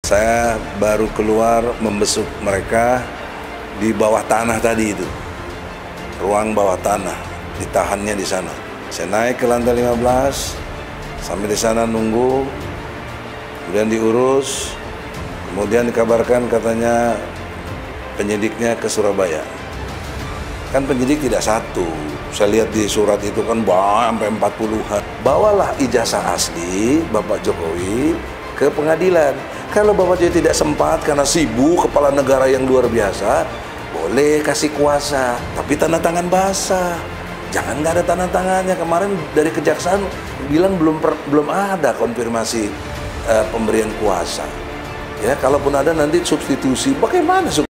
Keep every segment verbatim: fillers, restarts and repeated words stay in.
Saya baru keluar membesuk mereka di bawah tanah tadi itu, ruang bawah tanah, ditahannya di sana. Saya naik ke lantai lima belas, sampai di sana nunggu, kemudian diurus, kemudian dikabarkan katanya penyidiknya ke Surabaya. Kan penyidik tidak satu, saya lihat di surat itu kan bah, sampai empat puluhan. Bawalah ijazah asli Bapak Jokowi ke pengadilan. Kalau Bapak Jokowi tidak sempat karena sibuk kepala negara yang luar biasa, boleh kasih kuasa, tapi tanda tangan basah. Jangan nggak ada tanda tangannya. Kemarin dari kejaksaan bilang belum per, belum ada konfirmasi uh, pemberian kuasa. Ya, kalaupun ada nanti substitusi. Bagaimana substitusi?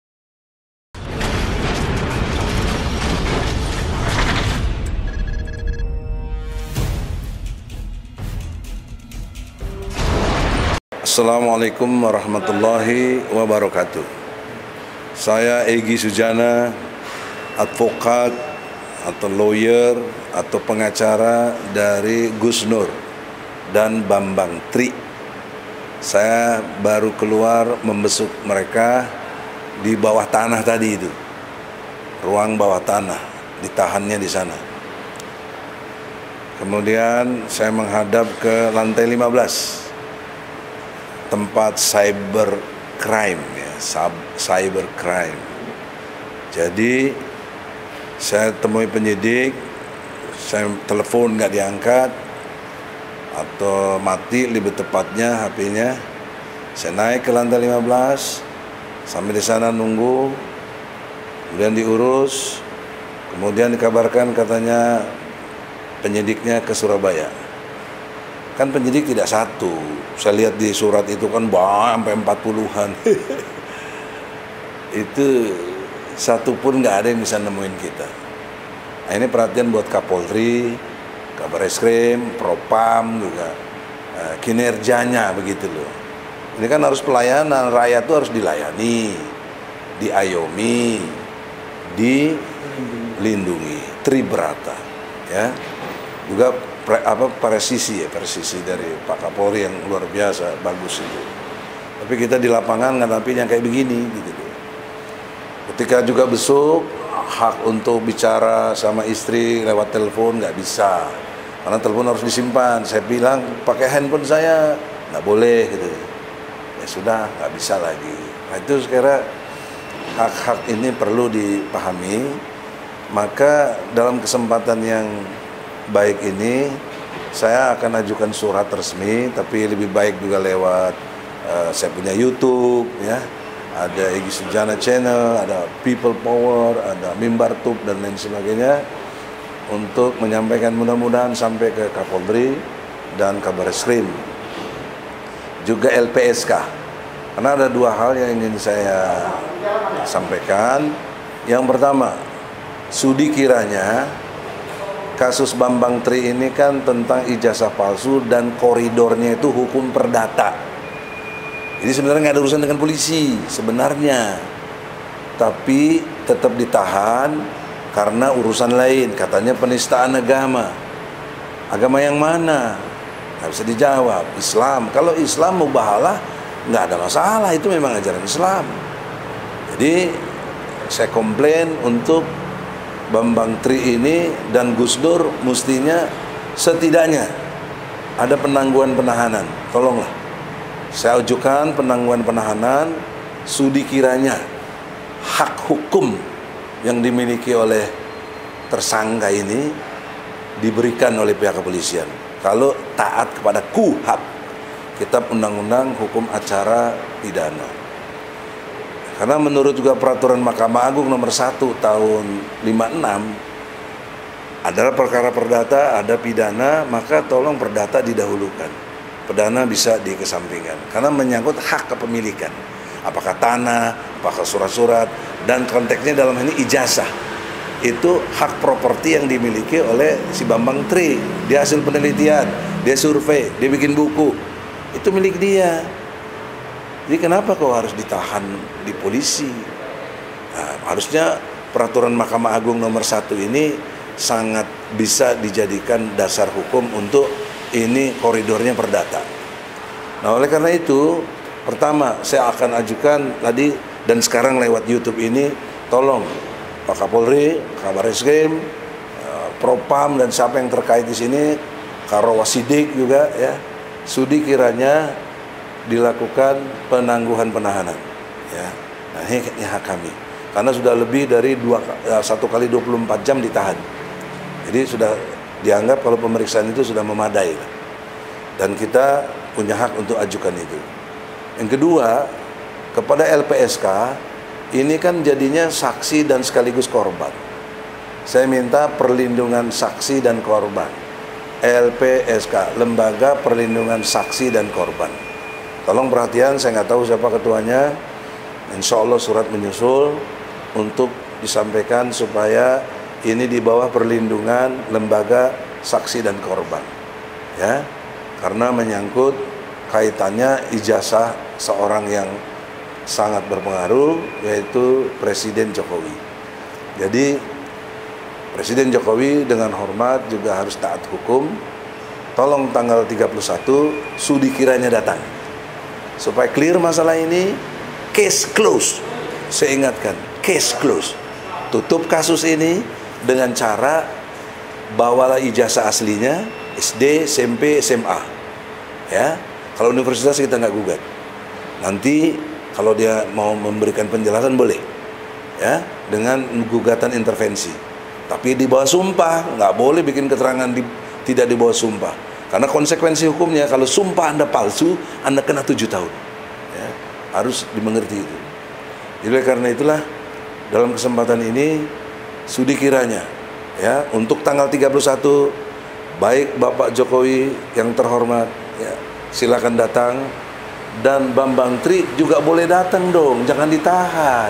Assalamualaikum warahmatullahi wabarakatuh. Saya Egy Sujana, advokat atau lawyer atau pengacara dari Gus Nur dan Bambang Tri. Saya baru keluar membesuk mereka di bawah tanah tadi itu, ruang bawah tanah, ditahannya di sana. Kemudian saya menghadap ke lantai lima belas. Tempat cyber crime, ya, cyber crime. Jadi saya temui penyidik, saya telepon nggak diangkat atau mati lebih tepatnya H P-nya. Saya naik ke lantai lima belas, sampai di sana nunggu, kemudian diurus, kemudian dikabarkan katanya penyidiknya ke Surabaya. Kan penyidik tidak satu, saya lihat di surat itu kan bah, sampai empat puluhan. Itu satu pun nggak ada yang bisa nemuin kita. Nah, ini perhatian buat Kapolri, Kabareskrim, Propam juga, nah, kinerjanya begitu loh. Ini kan harus pelayanan, rakyat itu harus dilayani, diayomi, dilindungi, tribrata, ya. Juga pre, apa presisi ya, presisi dari Pak Kapolri yang luar biasa, bagus itu. Tapi kita di lapangan ngadapinya kayak begini gitu. Ketika juga besok, hak untuk bicara sama istri lewat telepon nggak bisa, karena telepon harus disimpan. Saya bilang pakai handphone saya, nggak boleh gitu. Ya sudah, nggak bisa lagi. Nah itu sekarang hak-hak ini perlu dipahami. Maka dalam kesempatan yang baik ini, saya akan ajukan surat resmi, tapi lebih baik juga lewat uh, saya punya YouTube, ya, ada Egy Sujana Channel, ada People Power, ada Mimbar Tube dan lain sebagainya, untuk menyampaikan mudah-mudahan sampai ke Kapolri dan Kabareskrim, juga L P S K. Karena ada dua hal yang ingin saya sampaikan. Yang pertama, studi kiranya kasus Bambang Tri ini kan tentang ijazah palsu dan koridornya itu hukum perdata. Jadi sebenarnya nggak ada urusan dengan polisi sebenarnya, tapi tetap ditahan karena urusan lain, katanya penistaan agama. Agama yang mana? Nggak bisa dijawab. Islam. Kalau Islam mubahalah nggak ada masalah, itu memang ajaran Islam. Jadi saya komplain untuk Bambang Tri ini dan Gus Dur, mestinya setidaknya ada penangguhan penahanan. Tolonglah, saya ajukan penangguhan penahanan, studi kiranya hak hukum yang dimiliki oleh tersangka ini diberikan oleh pihak kepolisian. Kalau taat kepada K U H A P, Kitab Undang-Undang Hukum Acara Pidana. Karena menurut juga peraturan Mahkamah Agung nomor satu tahun lima puluh enam, adalah perkara perdata, ada pidana, maka tolong perdata didahulukan. Pidana bisa dikesampingkan. Karena menyangkut hak kepemilikan. Apakah tanah, apakah surat-surat, dan konteksnya dalam ini ijazah. Itu hak properti yang dimiliki oleh si Bambang Tri. Dia hasil penelitian, dia survei, dia bikin buku. Itu milik dia. Jadi kenapa kau harus ditahan di polisi? Nah, harusnya peraturan Mahkamah Agung nomor satu ini sangat bisa dijadikan dasar hukum untuk ini koridornya perdata. Nah oleh karena itu Pertama, saya akan ajukan tadi dan sekarang lewat YouTube ini, tolong Pak Kapolri, Kabar Eskrim, Propam dan siapa yang terkait di sini, Karo Wasidik juga ya, sudi kiranya dilakukan penangguhan penahanan. Ya, nah ini, ini hak kami. Karena sudah lebih dari dua, satu kali dua puluh empat jam ditahan. Jadi sudah dianggap kalau pemeriksaan itu sudah memadai. Dan kita punya hak untuk ajukan itu. Yang kedua, kepada L P S K, ini kan jadinya saksi dan sekaligus korban. Saya minta perlindungan saksi dan korban. L P S K, Lembaga Perlindungan Saksi dan Korban. Tolong perhatian, saya nggak tahu siapa ketuanya. Insya Allah surat menyusul untuk disampaikan supaya ini di bawah perlindungan lembaga saksi dan korban, ya, karena menyangkut kaitannya ijazah seorang yang sangat berpengaruh, yaitu Presiden Jokowi. Jadi Presiden Jokowi dengan hormat juga harus taat hukum. Tolong tanggal tiga puluh satu sudi kiranya datang supaya clear masalah ini. Case close. Saya ingatkan, case close. Tutup kasus ini dengan cara bawalah ijazah aslinya S D, S M P, S M A. Ya, kalau universitas kita nggak gugat. Nanti kalau dia mau memberikan penjelasan boleh, ya, dengan gugatan intervensi. Tapi di bawah sumpah, nggak boleh bikin keterangan di, tidak di bawah sumpah. Karena konsekuensi hukumnya kalau sumpah Anda palsu, Anda kena tujuh tahun. Ya, harus dimengerti itu. Jadi karena itulah dalam kesempatan ini sudi kiranya, ya, untuk tanggal tiga puluh satu baik Bapak Jokowi yang terhormat, ya, silakan datang, dan Bambang Tri juga boleh datang dong, jangan ditahan.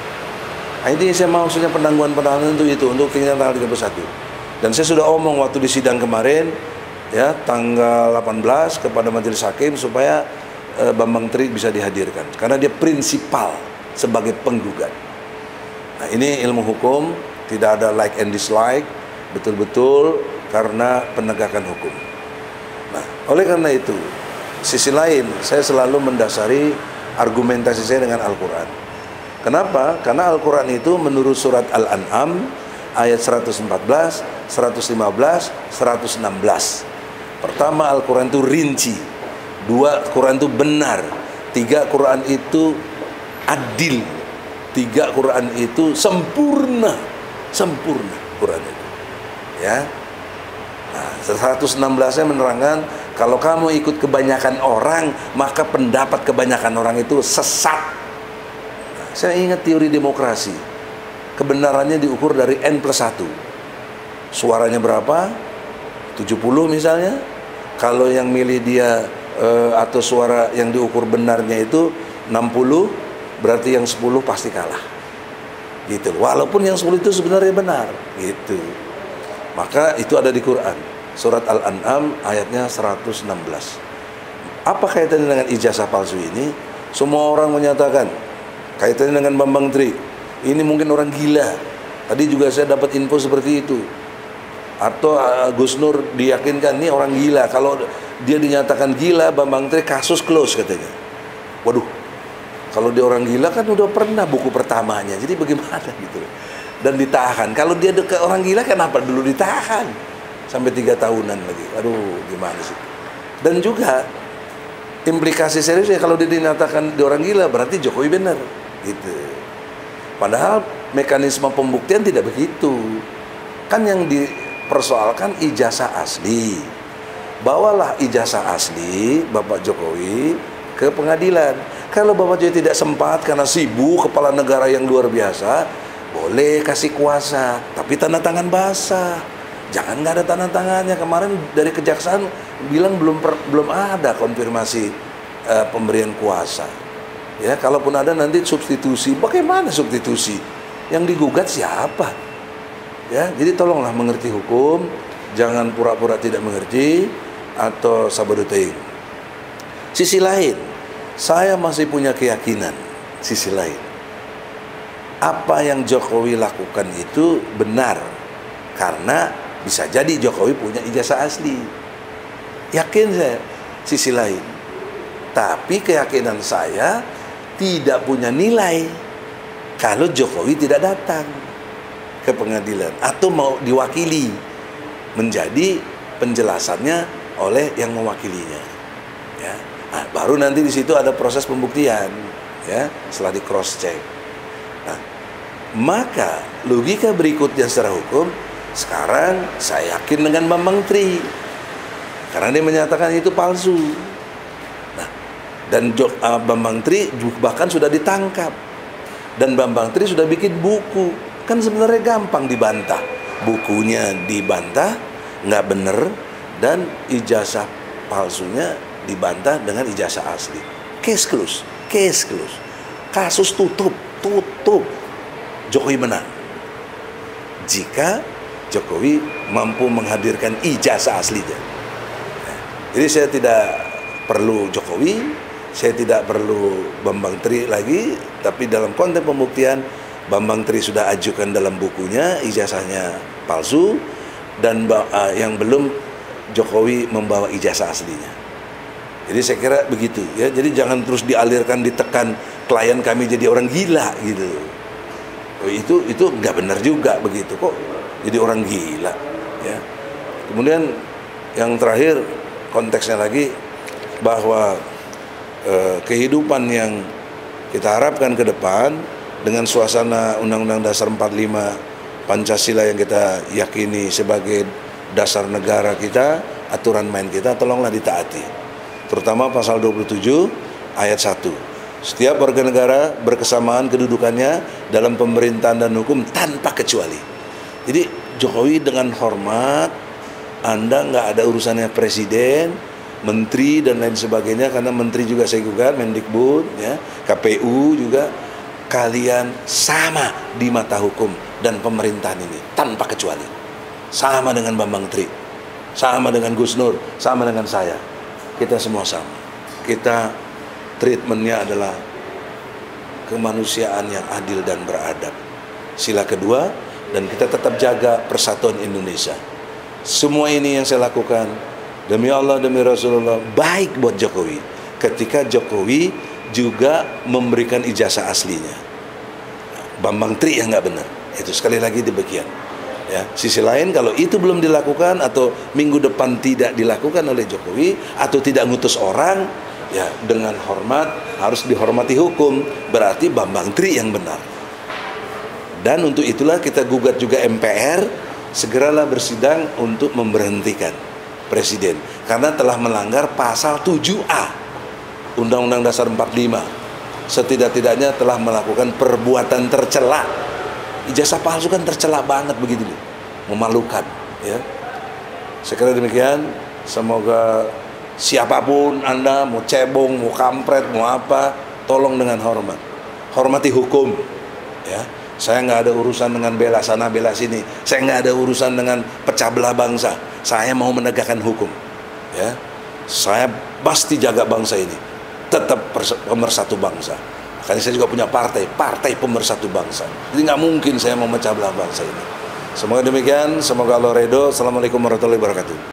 Nah, ini saya maksudnya penangguhan penahanan itu itu untuk tinggal tanggal tiga puluh satu. Dan saya sudah omong waktu di sidang kemarin, ya, tanggal delapan belas kepada majelis hakim supaya eh, Bambang Tri bisa dihadirkan karena dia prinsipal sebagai penggugat. Nah, ini ilmu hukum, tidak ada like and dislike, betul-betul karena penegakan hukum. Nah, oleh karena itu, sisi lain saya selalu mendasari argumentasi saya dengan Al-Quran. Kenapa? Karena Al-Quran itu menurut surat Al-An'am ayat seratus empat belas, seratus lima belas, seratus enam belas. Pertama, Al-Quran itu rinci. Dua, Quran itu benar. Tiga, Quran itu adil. Tiga, Quran itu sempurna. Sempurna Quran itu. Ya. Nah, seratus enam belas-nya menerangkan kalau kamu ikut kebanyakan orang, maka pendapat kebanyakan orang itu sesat. Nah, saya ingat teori demokrasi. Kebenarannya diukur dari N plus satu. Suaranya berapa? tujuh puluh misalnya. Kalau yang milih dia eh, atau suara yang diukur benarnya itu enam puluh, berarti yang sepuluh pasti kalah. Gitu. Walaupun yang sepuluh itu sebenarnya benar, gitu. Maka itu ada di Quran, surat Al-An'am ayatnya seratus enam belas. Apa kaitannya dengan ijazah palsu ini? Semua orang menyatakan kaitannya dengan Bambang Tri. Ini mungkin orang gila. Tadi juga saya dapat info seperti itu. Atau uh, Gus Nur diyakinkan ini orang gila. Kalau dia dinyatakan gila, Bambang Tri kasus close katanya. Waduh, kalau dia orang gila kan udah pernah buku pertamanya. Jadi bagaimana gitu. Dan ditahan. Kalau dia dekat orang gila, kenapa dulu ditahan sampai tiga tahunan lagi? Aduh, gimana sih? Dan juga implikasi seriusnya kalau dia dinyatakan dia orang gila, berarti Jokowi benar, gitu. Padahal mekanisme pembuktian tidak begitu. Kan yang dipersoalkan ijazah asli. Bawalah ijazah asli Bapak Jokowi ke pengadilan. Kalau Bapak Jokowi tidak sempat karena sibuk kepala negara yang luar biasa, boleh kasih kuasa, tapi tanda tangan basah. Jangan nggak ada tanda tangannya. Kemarin dari kejaksaan bilang belum per, belum ada konfirmasi uh, pemberian kuasa. Ya, kalaupun ada nanti substitusi. Bagaimana substitusi? Yang digugat siapa? Ya, jadi tolonglah mengerti hukum, jangan pura-pura tidak mengerti atau sabotage. Sisi lain, saya masih punya keyakinan. Sisi lain, apa yang Jokowi lakukan itu benar, karena bisa jadi Jokowi punya ijazah asli. Yakin saya. Sisi lain, Tapi keyakinan saya tidak punya nilai kalau Jokowi tidak datang ke pengadilan atau mau diwakili, menjadi penjelasannya oleh yang mewakilinya. Ya, nah, baru nanti di situ ada proses pembuktian, ya, setelah di cross check. Nah, maka logika berikutnya secara hukum, sekarang saya yakin dengan Bambang Tri karena dia menyatakan itu palsu. Nah, dan uh, Bambang Tri bahkan sudah ditangkap dan Bambang Tri sudah bikin buku. Kan sebenarnya gampang dibantah, bukunya dibantah nggak bener dan ijazah palsunya dibantah dengan ijazah asli. Case close, case close. Kasus tutup, tutup. Jokowi menang. Jika Jokowi mampu menghadirkan ijazah aslinya. Nah, jadi saya tidak perlu Jokowi, saya tidak perlu Bambang Tri lagi, tapi dalam konteks pembuktian Bambang Tri sudah ajukan dalam bukunya ijazahnya palsu dan uh, yang belum Jokowi membawa ijazah aslinya. Jadi saya kira begitu ya. Jadi jangan terus dialirkan, ditekan klien kami jadi orang gila gitu. Oh, itu itu nggak benar juga begitu kok. Jadi orang gila ya. Kemudian yang terakhir konteksnya lagi bahwa eh, kehidupan yang kita harapkan ke depan dengan suasana Undang-Undang Dasar empat puluh lima Pancasila yang kita yakini sebagai dasar negara kita, aturan main kita, tolonglah ditaati. Terutama pasal dua puluh tujuh ayat satu. Setiap warga negara berkesamaan kedudukannya dalam pemerintahan dan hukum tanpa kecuali. Jadi Jokowi dengan hormat, Anda nggak ada urusannya presiden, menteri dan lain sebagainya, karena menteri juga saya gugat, Mendikbud, ya, K P U juga, kalian sama di mata hukum dan pemerintahan ini tanpa kecuali. Sama dengan Bambang Tri, sama dengan Gus Nur, sama dengan saya. Kita semua sama. Kita treatmentnya adalah kemanusiaan yang adil dan beradab. Sila kedua, dan kita tetap jaga persatuan Indonesia. Semua ini yang saya lakukan demi Allah, demi Rasulullah, baik buat Jokowi. Ketika Jokowi juga memberikan ijazah aslinya. Bambang Tri yang nggak benar. Itu sekali lagi demikian. Ya, sisi lain kalau itu belum dilakukan atau minggu depan tidak dilakukan oleh Jokowi atau tidak ngutus orang, ya dengan hormat, harus dihormati hukum, berarti Bambang Tri yang benar. Dan untuk itulah kita gugat juga M P R, segeralah bersidang untuk memberhentikan presiden karena telah melanggar pasal tujuh A Undang-Undang Dasar empat puluh lima. Setidak-tidaknya telah melakukan perbuatan tercela. Ijazah palsu kan tercela banget begitu loh, memalukan ya. Sekali demikian, semoga siapapun Anda, mau cebong, mau kampret, mau apa, tolong dengan hormat, hormati hukum ya. Saya nggak ada urusan dengan bela sana bela sini, saya nggak ada urusan dengan pecah belah bangsa. Saya mau menegakkan hukum ya. Saya pasti jaga bangsa ini, tetap pemersatu bangsa. Karena saya juga punya partai, partai pemersatu bangsa. Jadi nggak mungkin saya mau memecah belah bangsa ini. Semoga demikian, semoga Allah ridho. Assalamualaikum warahmatullahi wabarakatuh.